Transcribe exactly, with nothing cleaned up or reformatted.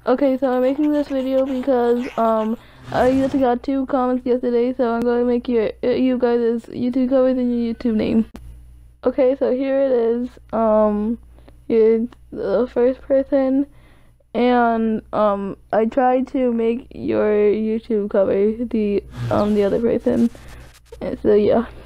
Okay, so I'm making this video because um I just got two comments yesterday, so I'm going to make your you guys' YouTube covers and your YouTube name. Okay, so here it is. Um, here's the first person, and um I tried to make your YouTube cover the um the other person, and so yeah.